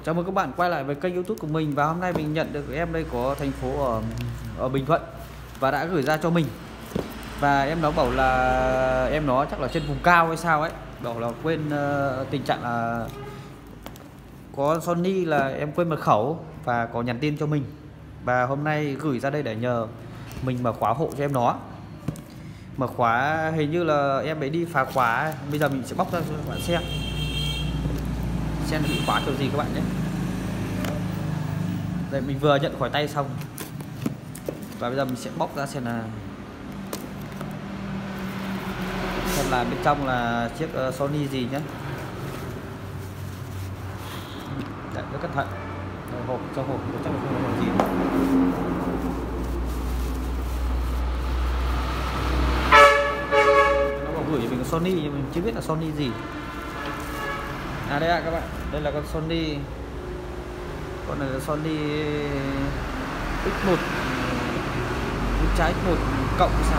Chào mừng các bạn quay lại với kênh YouTube của mình. Và hôm nay mình nhận được em đây có thành phố ở Bình Thuận và đã gửi ra cho mình. Và em nó bảo là em nó chắc là trên vùng cao hay sao ấy, bảo là quên tình trạng là có Sony là em quên mật khẩu và có nhắn tin cho mình. Và hôm nay gửi ra đây để nhờ mình mở khóa hộ cho em nó. Mở khóa hình như là em ấy đi phá khóa ấy. Bây giờ mình sẽ bóc ra cho các bạn xem bị khóa kiểu gì các bạn nhé. Đây mình vừa nhận khỏi tay xong và bây giờ mình sẽ bóc ra xem là bên trong là chiếc Sony gì nhé. Đấy, rất cẩn thận. Hộp trong hộp chắc là không có gì. Nó bảo gửi cho mình Sony nhưng mình chưa biết là Sony gì. À đây ạ các bạn, đây là con Sony. Con này là Sony X1 Ultra X1 cộng sao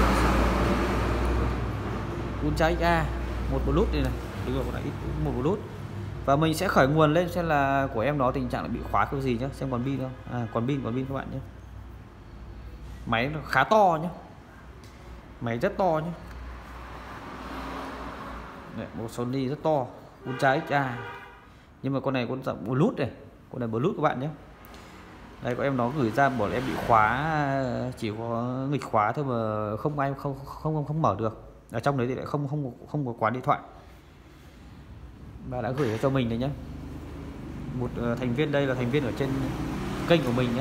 Ultra XA 1 Bluetooth này, đúng rồi, con này X1 Bluetooth. Và mình sẽ khởi nguồn lên xem là của em nó tình trạng là bị khóa kiểu gì nhá, xem còn pin không. À còn pin các bạn nhé. Máy nó khá to nhé, máy rất to nhé. Đấy, một Sony rất to Ultra XA, nhưng mà con này con dạng Bluetooth này, con này Bluetooth các bạn nhé. Đây có em nó gửi ra bảo em bị khóa, chỉ có nghịch khóa thôi mà không mở được. Ở trong đấy thì lại không có quán điện thoại. Và đã gửi cho mình đấy nhé. Một thành viên, đây là thành viên ở trên kênh của mình nhé.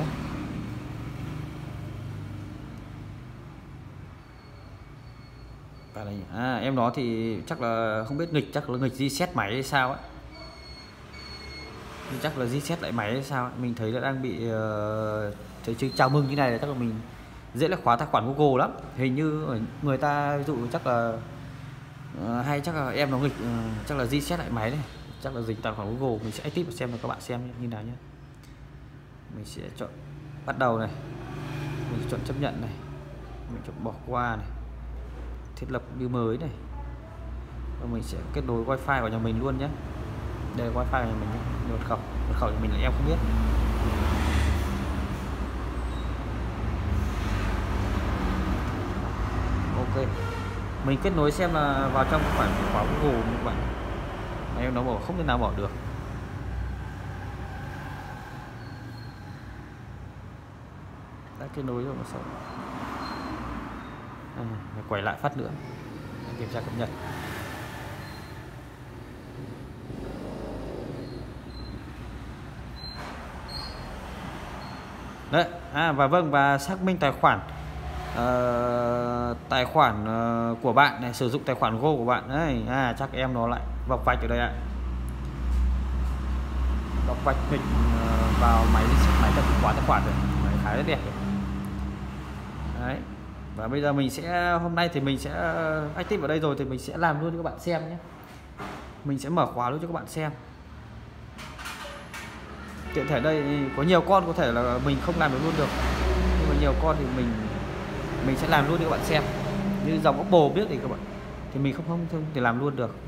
Và đây, em nó thì chắc là không biết nghịch, chắc là nghịch reset máy hay sao ấy. Chắc là reset lại máy hay sao ấy. Mình thấy là đang bị chữ chào mừng như này là chắc là mình dễ là khóa tài khoản Google lắm. Hình như người ta ví dụ chắc là hay chắc là em nó nghịch, chắc là reset lại máy này, chắc là dịch tài khoản Google. Mình sẽ active xem cho các bạn xem như nào nhé. Mình sẽ chọn bắt đầu này, mình sẽ chọn chấp nhận này, mình chọn bỏ qua này, thiết lập như mới này, và mình sẽ kết nối wifi vào nhà mình luôn nhé. Đây là wifi của nhà mình nhé. Mật khẩu của mình là em không biết. Ok, mình kết nối xem là vào trong khoản khóa Google các bạn. Mà em nó bảo không thể nào bỏ được. Đã kết nối rồi mà sao? Quay lại phát nữa, kiểm tra cập nhật. Đấy, và vâng, và xác minh tài khoản của bạn này, sử dụng tài khoản Go của bạn đấy. Chắc em nó lại vọc vạch ở đây ạ. Vọc vạch mình vào máy tập khóa tài khoản rồi, máy khá là đẹp rồi. Đấy. Và bây giờ mình sẽ, hôm nay thì mình sẽ active ở đây rồi thì mình sẽ làm luôn cho các bạn xem nhé. Mình sẽ mở khóa luôn cho các bạn xem. Tiện thể đây có nhiều con có thể là mình không làm được luôn được, nhưng mà nhiều con thì mình sẽ làm luôn cho các bạn xem. Như dòng Oppo biết thì các bạn thì mình không thể làm luôn được.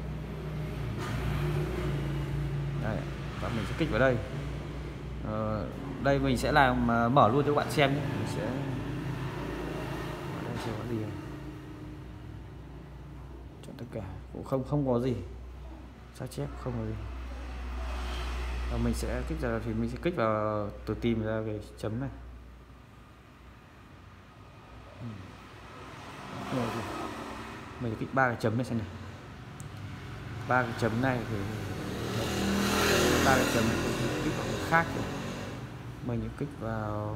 Đấy, và mình sẽ kích vào đây. Đây mình sẽ làm mở luôn cho các bạn xem nhé. Mình sẽ đây có gì chọn tất cả, cũng không có gì sao chép, không có gì. Và mình sẽ kích vào thì mình sẽ kích vào từ tìm ra cái chấm này. Mình kích 3 cái chấm này xem này. 3 cái chấm này thì 3 cái chấm này thì kích vào cái khác rồi. Mình kích vào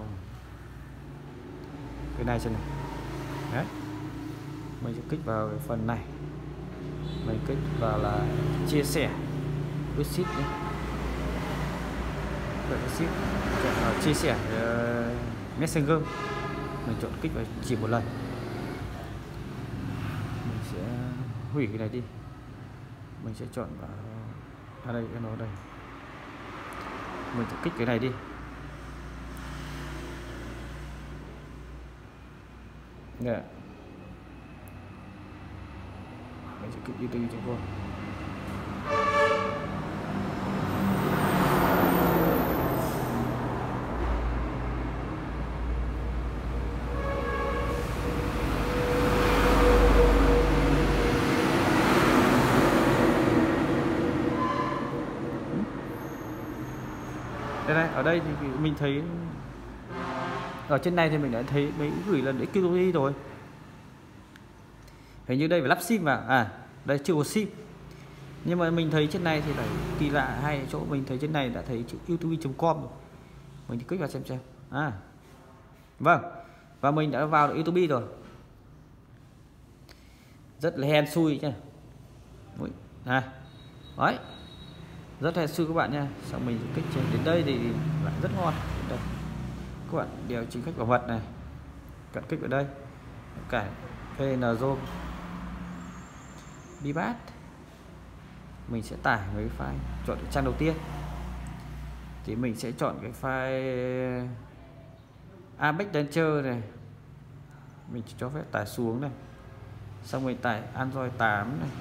cái này xem này. Đấy. Mình sẽ kích vào cái phần này. Mình kích vào là chia sẻ với ship nhé. Chia sẻ Messenger, mình chọn kích vào chỉ một lần. Mình sẽ hủy cái này đi, mình sẽ chọn vào đây, cái nó đây, mình sẽ kích cái này đi. Nè, mình sẽ kích đi cho con. Đây này, ở đây thì mình thấy ở trên này thì mình đã thấy mấy gửi lần đấy QTV rồi. Hình như đây phải lắp sim vào. À, đây chưa có sim. Nhưng mà mình thấy trên này thì lại kỳ lạ, hay ở chỗ mình thấy trên này đã thấy chữ youtube.com rồi. Mình thì kích vào xem. À. Vâng. Và mình đã vào được YouTube rồi. Rất là hên xui chứ. Này. Đấy. Rất hên xui các bạn nha. Xong mình kích trên đến đây thì lại rất ngon. Đây. Các bạn điều chỉnh cách bảo mật này. Cận kích vào đây. Cải VN-Zoom. Bibat. Mình sẽ tải mấy file, chọn cái trang đầu tiên thì mình sẽ chọn cái file Apex Launcher này, mình chỉ cho phép tải xuống này, xong mình tải Android 8 này,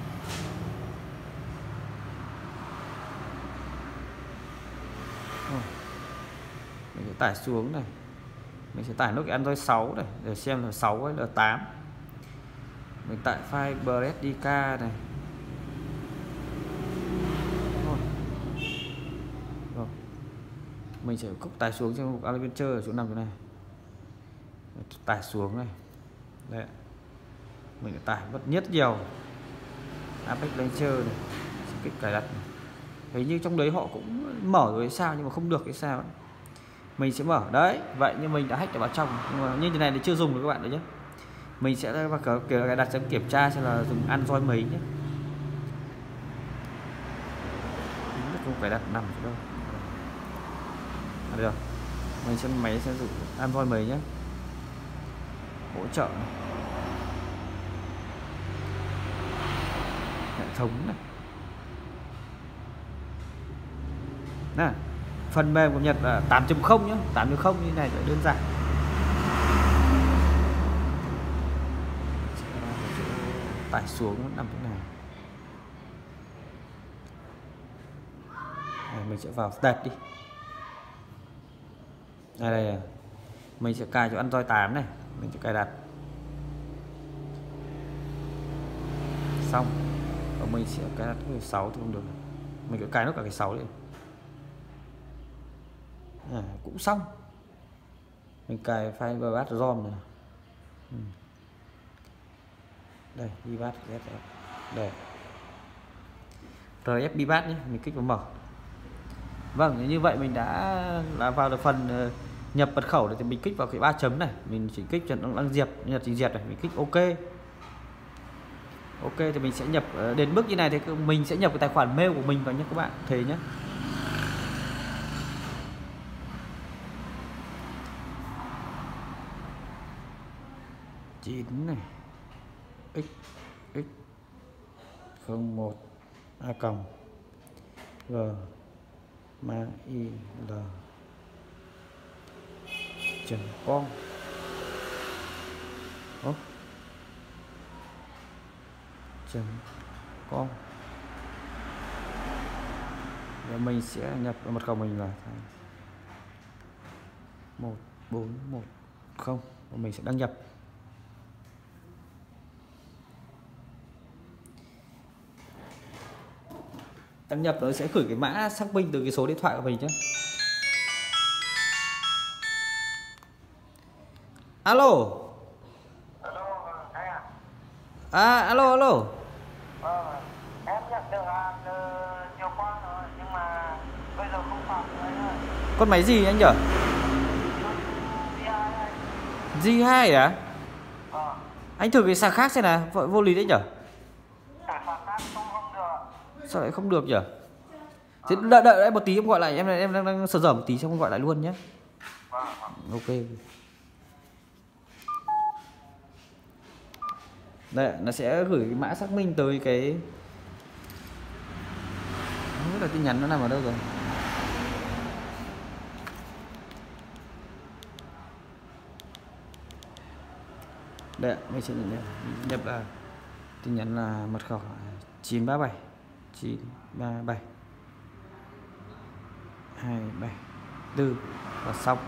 mình sẽ tải xuống này, mình sẽ tải nốt cái Android 6 này để xem là 6 hay là 8. Mình tải file BSDK này. Mình sẽ cốc tải xuống trong mục Adventure ở chỗ nằm chỗ này, tải xuống này. Đấy, mình đã tải mất nhất nhiều Apex Launcher này, sẽ kích cài đặt này. Thấy như trong đấy họ cũng mở rồi sao nhưng mà không được cái sao ấy. Mình sẽ mở đấy, vậy nhưng mình đã hack được vào trong, nhưng mà như thế này thì chưa dùng được các bạn đấy nhé. Mình sẽ vào kiểu cài đặt kiểm tra xem là dùng Android mấy nhé. Không cài đặt nằm đâu. Được. Mình sẽ máy sẽ dùng Android 10 nhé. Hỗ trợ này. Hệ thống này. Nè, phần mềm của Nhật là 8.0 nhé, 8.0 như này là đơn giản. Tải xuống nó nằm chỗ này. Mình sẽ vào start đi. Đây, mình sẽ cài cho Android 8 này, mình sẽ cài đặt xong và mình sẽ cài đặt cái 6 thì không được, mình cứ cài nốt cả cái 6 đi. Cũng xong. Mình cài file Bibat ROM này. Đây, Bibat đây, RF Bibat nhé, mình kích vào mở. Vâng, như vậy mình đã vào được phần nhập mật khẩu thì mình kích vào cái 3 chấm này, mình chỉ kích Trần Đăng Diệp, Nhật Trình Diệt này, mình kích OK. OK thì mình sẽ nhập đến bước như này thì mình sẽ nhập cái tài khoản mail của mình vào nhé các bạn, thế nhé. Chín này x 01 a còng g mail com. .com và mình sẽ nhập mật khẩu mình là 1410 và mình sẽ đăng nhập. Đăng nhập nó sẽ gửi cái mã xác minh từ cái số điện thoại của mình nhé. Alo. Alo. Em nhận được hàng từ nhiều con rồi nhưng mà bây giờ không phạm nữa. Con máy gì anh nhỉ? G2 à? Anh thử cái sạc khác xem nào, vô lý đấy nhỉ? Sạc khác không được. Sao lại không được nhỉ? Thế đợi em một tí, em gọi lại, em đang sờ dở một tí xong gọi lại luôn nhé. OK. Đây, nó sẽ gửi cái mã xác minh tới cái, không biết là tin nhắn nó nằm ở đâu rồi. Đây, mình sẽ nhập là tin nhắn là mật khẩu 937 274 và xong.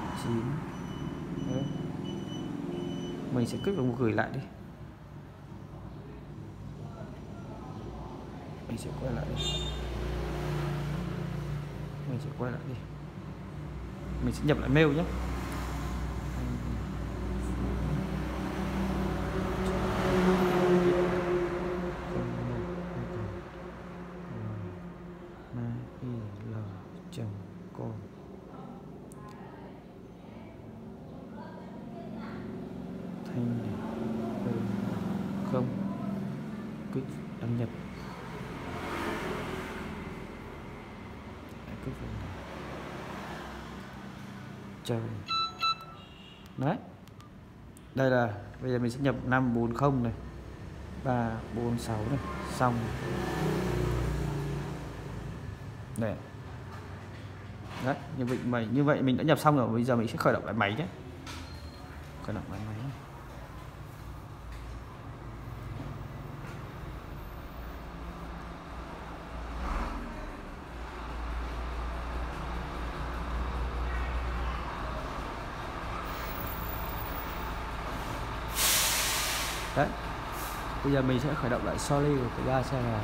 Mình sẽ kích vào gửi lại đi. Mình sẽ quay lại đi. Mình sẽ quay lại đi. Mình sẽ nhập lại mail nhé. mail.com Thanh không kích đăng nhập. Trời. Đấy. Đây là bây giờ mình sẽ nhập 540 này, 346 này, xong. Đây. Đấy, như vậy mình đã nhập xong rồi, bây giờ mình sẽ khởi động lại máy nhé. Khởi động lại máy. Đấy. Bây giờ mình sẽ khởi động lại Soli của cái ga xe là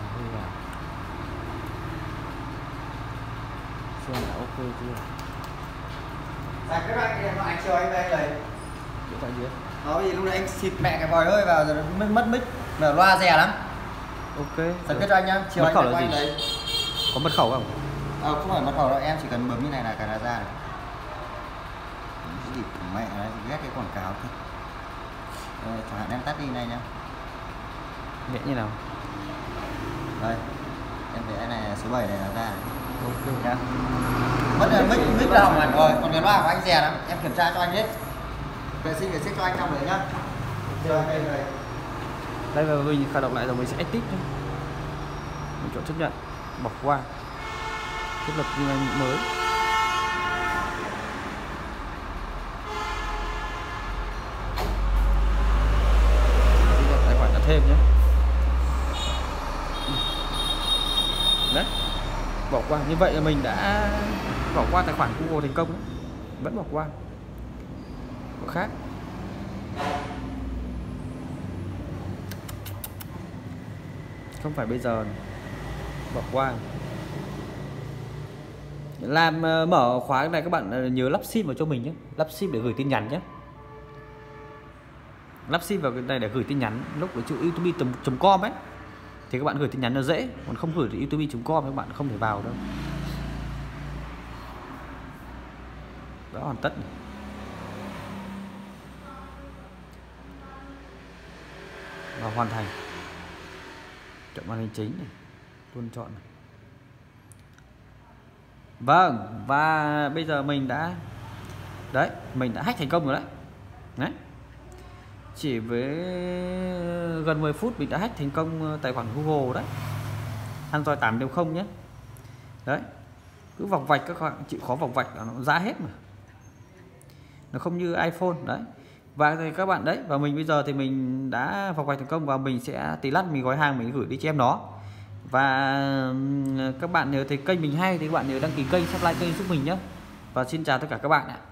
ok chưa? Giải quyết anh điện thoại chiều anh về anh lấy. Điện thoại gì? Nói gì lúc nãy anh xịt mẹ cái vòi hơi vào rồi nó mất mic mà loa rè lắm. Ok. Giải quyết cho anh nhá. Chiều mật khẩu anh là gì? lấy. Có mật khẩu không? Không phải mật khẩu đâu, em chỉ cần bấm như này là cả là ra này. Cái gì của mẹ này, ghét cái quảng cáo thôi. Chẳng hạn em tắt đi này nhá. Mẹ như nào? Đây. Em để này số 7 này là ra. Ok Nhá. Mất rồi, mic là hỏng hẳn rồi, còn cái loa của anh rè lắm, em kiểm tra cho anh hết. Vệ sinh để xếp cho anh trong đấy nhá. Rồi đây rồi. Đây là mình khởi động lại rồi, mình sẽ edit nhé. Mình chọn chấp nhận, bỏ qua, thiết lập như anh mới. Tài khoản đã thêm nhé. Đấy, bỏ qua. Như vậy là mình đã bỏ qua tài khoản Google thành công đấy. Vẫn bỏ qua. Có khác. Không phải bây giờ này. Bỏ qua. Làm mở khóa này các bạn nhớ lắp sim vào cho mình nhé. Lắp sim để gửi tin nhắn nhé. Lắp sim vào cái này để gửi tin nhắn. Lúc ở chỗ youtube.com ấy thì các bạn gửi tin nhắn nó dễ. Còn không gửi thì youtube.com các bạn không thể vào đâu. Đó, hoàn tất này. Và hoàn thành. Chọn màn hình chính này, luôn chọn này. Vâng, và bây giờ mình đã mình đã hack thành công rồi đấy. Đấy. Chỉ với gần 10 phút mình đã hack thành công tài khoản Google đấy. Android 8.0 nhé. Đấy. Cứ vòng vạch các bạn chịu khó vòng vạch là nó ra hết mà. Nó không như iPhone đấy. Và thì các bạn đấy, và mình bây giờ thì mình đã vòng vạch thành công và mình sẽ tí lát mình gói hàng mình gửi đi cho em nó. Và các bạn nếu thấy kênh mình hay thì các bạn nhớ đăng ký kênh, subscribe kênh giúp mình nhé. Và xin chào tất cả các bạn ạ.